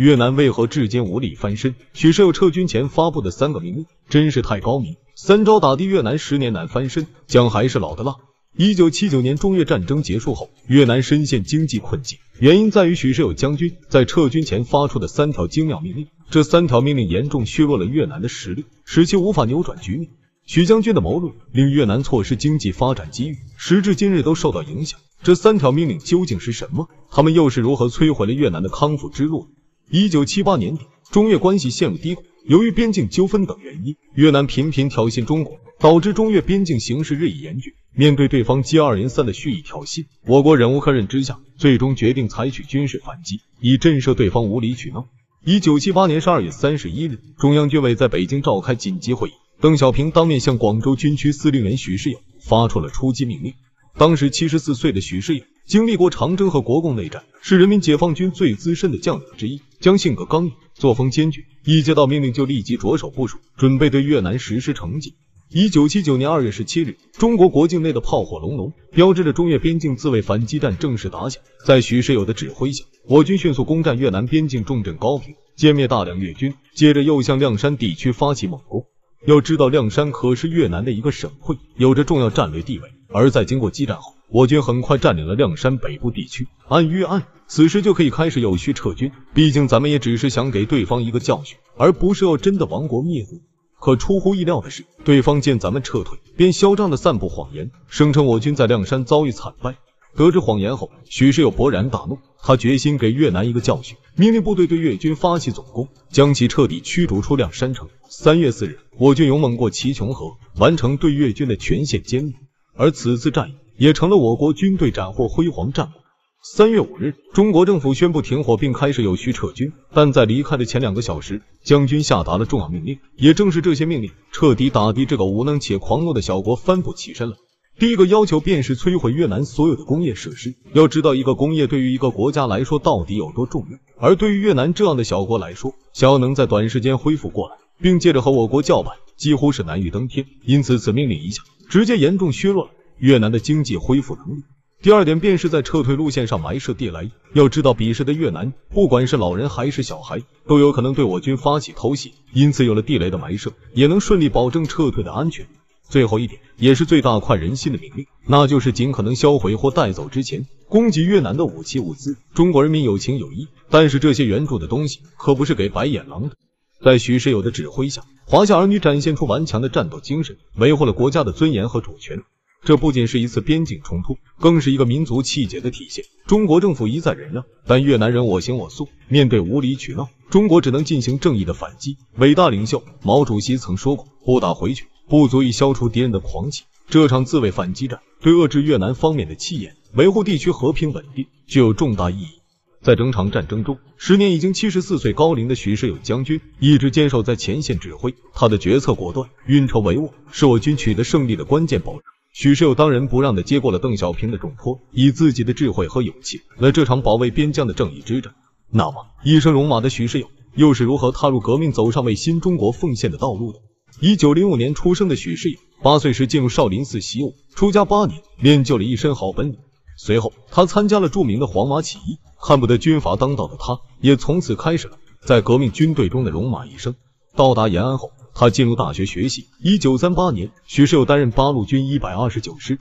越南为何至今无力翻身？许世友撤军前发布的3个命令真是太高明，3招打的越南10年难翻身，姜还是老的辣。1979年中越战争结束后，越南深陷经济困境，原因在于许世友将军在撤军前发出的3条精妙命令。这3条命令严重削弱了越南的实力，使其无法扭转局面。许将军的谋略令越南错失经济发展机遇，时至今日都受到影响。这3条命令究竟是什么？他们又是如何摧毁了越南的康复之路？1978年底，中越关系陷入低谷，由于边境纠纷等原因，越南频频挑衅中国，导致中越边境形势日益严峻。面对对方接二连三的蓄意挑衅，我国忍无可忍之下，最终决定采取军事反击，以震慑对方无理取闹。1978年12月31日，中央军委在北京召开紧急会议，邓小平当面向广州军区司令员许世友发出了出击命令。当时74岁的许世友经历过长征和国共内战，是人民解放军最资深的将领之一，将性格刚毅，作风坚决，一接到命令就立即着手部署，准备对越南实施惩戒。1979年2月17日，中国国境内的炮火隆隆，标志着中越边境自卫反击战正式打响。在许世友的指挥下，我军迅速攻占越南边境重镇高平，歼灭大量越军，接着又向谅山地区发起猛攻。要知道，谅山可是越南的一个省会，有着重要战略地位。而在经过激战后，我军很快占领了谅山北部地区，按预案，此时就可以开始有序撤军。毕竟咱们也只是想给对方一个教训，而不是要真的亡国灭族。可出乎意料的是，对方见咱们撤退，便嚣张地散布谎言，声称我军在谅山遭遇惨败。得知谎言后，许世友勃然大怒，他决心给越南一个教训，命令部队对越军发起总攻，将其彻底驱逐出谅山城。3月4日，我军勇猛过齐琼河，完成对越军的全线歼灭。而此次战役也成了我国军队斩获辉煌战果。3月5日，中国政府宣布停火并开始有序撤军，但在离开的前2个小时，将军下达了重要命令。也正是这些命令，彻底打的这个无能且狂怒的小国翻不起身了。第一个要求便是摧毁越南所有的工业设施。要知道，一个工业对于一个国家来说到底有多重要，而对于越南这样的小国来说，想要能在短时间恢复过来，并接着和我国叫板，几乎是难于登天。因此，此命令一下，直接严重削弱了越南的经济恢复能力。第二点便是在撤退路线上埋设地雷。要知道，彼时的越南，不管是老人还是小孩，都有可能对我军发起偷袭，因此有了地雷的埋设，也能顺利保证撤退的安全。最后一点，也是最大快人心的命令，那就是尽可能销毁或带走之前供给越南的武器物资。中国人民有情有义，但是这些援助的东西可不是给白眼狼的。在许世友的指挥下，华夏儿女展现出顽强的战斗精神，维护了国家的尊严和主权。这不仅是一次边境冲突，更是一个民族气节的体现。中国政府一再忍让，但越南人我行我素，面对无理取闹，中国只能进行正义的反击。伟大领袖毛主席曾说过，不打回去，不足以消除敌人的狂气。这场自卫反击战对遏制越南方面的气焰，维护地区和平稳定具有重大意义。在整场战争中，时年已经74岁高龄的许世友将军一直坚守在前线指挥，他的决策果断，运筹帷幄，是我军取得胜利的关键保证。许世友当仁不让地接过了邓小平的重托，以自己的智慧和勇气来这场保卫边疆的正义之战。那么，一生戎马的许世友又是如何踏入革命，走上为新中国奉献的道路的？1905年出生的许世友，8岁时进入少林寺习武，出家8年，练就了一身好本领。随后，他参加了著名的黄麻起义，恨不得军阀当道的他，也从此开始了在革命军队中的戎马一生。到达延安后，他进入大学学习。1938年，许世友担任八路军129师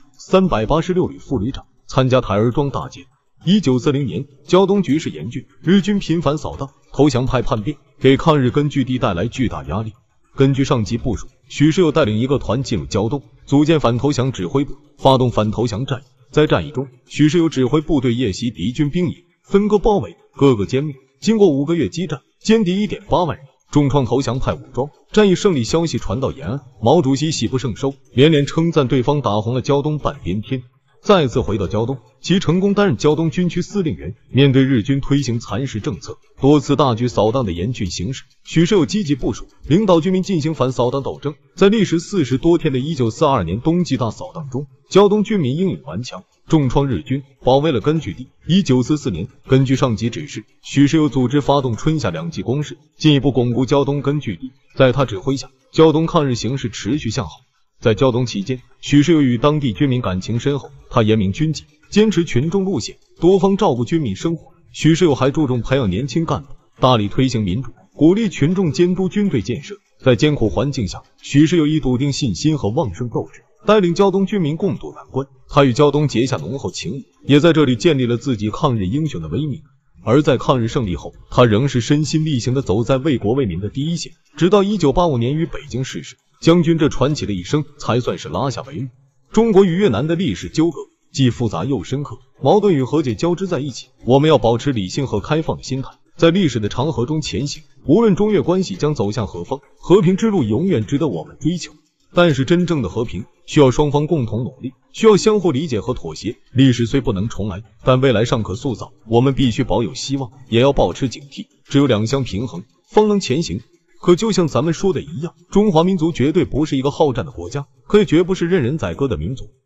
386旅副旅长，参加台儿庄大捷。1940年，胶东局势严峻，日军频繁扫荡，投降派叛变，给抗日根据地带来巨大压力。根据上级部署，许世友带领一个团进入胶东，组建反投降指挥部，发动反投降战役。在战役中，许世友指挥部队夜袭敌军兵营，分割包围，各个歼灭。经过5个月激战，歼敌 1.8 万人，重创投降派武装。战役胜利消息传到延安，毛主席喜不胜收，连连称赞对方打红了胶东半边天。再次回到胶东，其成功担任胶东军区司令员。面对日军推行蚕食政策，多次大举扫荡的严峻形势，许世友积极部署，领导军民进行反扫荡斗争。在历时40多天的1942年冬季大扫荡中，胶东军民英勇顽强，重创日军，保卫了根据地。1944年，根据上级指示，许世友组织发动春夏2季攻势，进一步巩固胶东根据地。在他指挥下，胶东抗日形势持续向好。在胶东期间，许世友与当地军民感情深厚，他严明军纪，坚持群众路线，多方照顾军民生活。许世友还注重培养年轻干部， 大力推行民主，鼓励群众监督军队建设。在艰苦环境下，许世友以笃定信心和旺盛斗志，带领胶东军民共度难关。他与胶东结下浓厚情谊，也在这里建立了自己抗日英雄的威名。而在抗日胜利后，他仍是身心力行地走在为国为民的第一线，直到1985年于北京逝世。将军这传奇的一生才算是拉下帷幕。中国与越南的历史纠葛既复杂又深刻，矛盾与和解交织在一起。我们要保持理性和开放的心态，在历史的长河中前行。无论中越关系将走向何方，和平之路永远值得我们追求。但是真正的和平需要双方共同努力，需要相互理解和妥协。历史虽不能重来，但未来尚可塑造。我们必须保有希望，也要保持警惕。只有两相平衡，方能前行。可就像咱们说的一样，中华民族绝对不是一个好战的国家，可也绝不是任人宰割的民族。